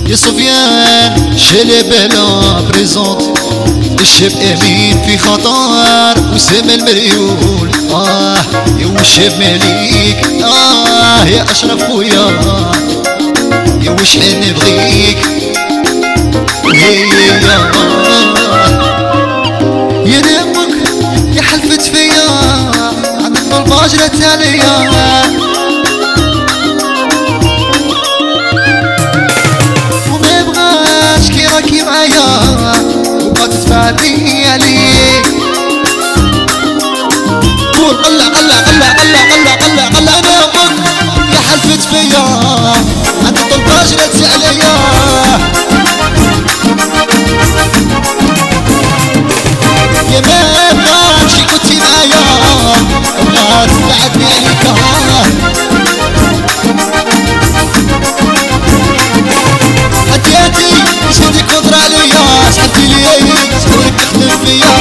يا سفيان شلي بلا بريزونت الشاب امين في خطر وسام المليون يا وشاب مليك يا اشرف خويا يا وش حين نبغيك يا دمك يا حلفت فيا عند الطلبة جرت عليا وما بغاش كي راكي معايا وبغا تتفاهمي عليك قول قلع قلع قلع قلع قلع قلع قلع دمك يا حلفت فيا عند الطلبة جرت عليا يا ما بغاش كنتي معايا بغات تبعدني عليك حكيتي زيدي قدر عليا سحبتي لي صبرك تخدم فيا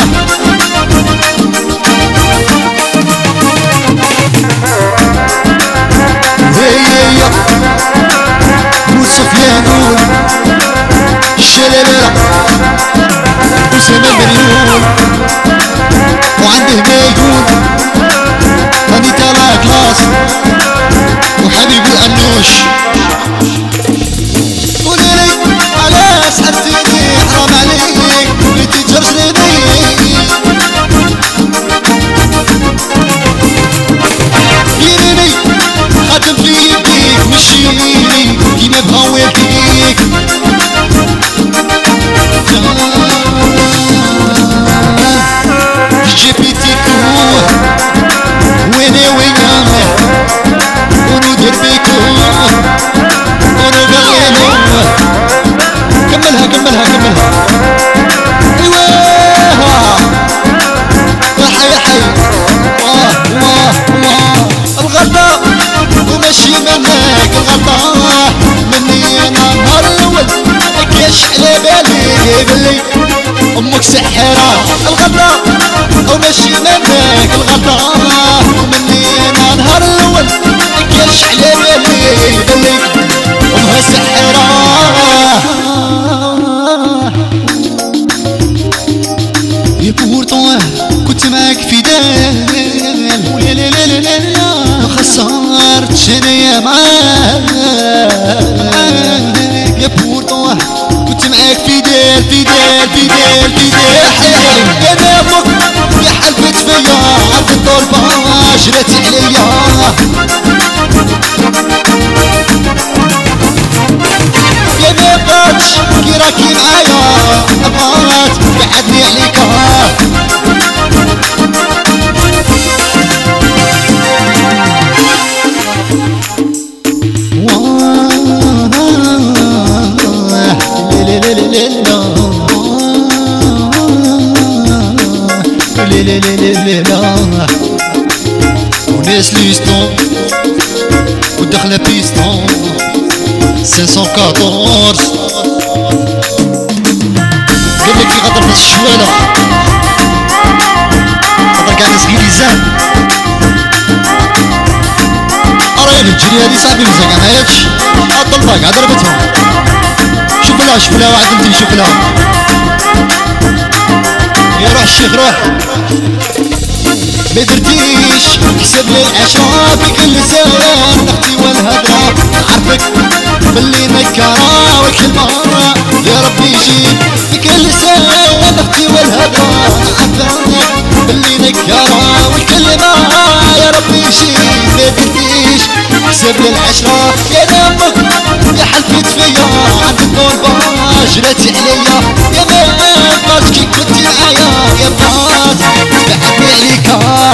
هيا قول سفيان قول الشلالة وسام مليون وعنده ما يقول راني تالا كلاس وحبيبي الأنوش قوليلي علاش سحبتيني حرام عليك وليتي تجرجريني ديريني خاتم في يديك مشيني كيما بغا والديك جيبيتيكو ويني وينه وندير بيكو ونبغيلو كملها كملها كملها ايوه يا حي يا حي الغلطة وماشي منك الغلطة مني انا نهار الاول مكاش على بالي بلي امك سحرة الغلطة وماشي منك الغلطة مني انا نهار الاول مكاش على بالي بلي امها سحرة يا بورتون كنت معاك في دال لا لا لا لا لا لا خسرتش انايا معاك يا بورتون كنت معاك في دال في دال في دال في دال يا دمك يا حلفت فيا عند الطلبة جرات عليا يا ما بغاتش كي راكي معايا بغات بعدني عليك وناس ليستون ودخل بيستون 514 قال لك في غدر ناس الشوالة غدر كاع ناس غليزان راهي الجري هادي صاحبي مزيان ما ياكش الطلبة كاع ضربتهم شوف لها شوف لها واحد انتي شوف لها يا روح الشيخ روح ما درتيش حسب للعشرة في كل زمان نختي والهدرة عرفك باللي نكرة وكل مرة يا ربي يجيب في كل زمان نختي والهدرة عرفك باللي نكرة وكل مرة يا ربي يجيب ما درتيش حسب للعشرة يا دمك يا حلفت فيا عند الطلبة جراتي عليا يا ما بغات كي كنتي معايا يا بغات بعدني عليك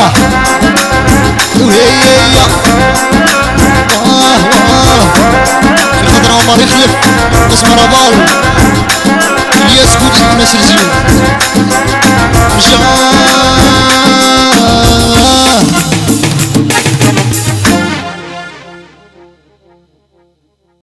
وهي في خضرة عمر يخلف اسمه ربال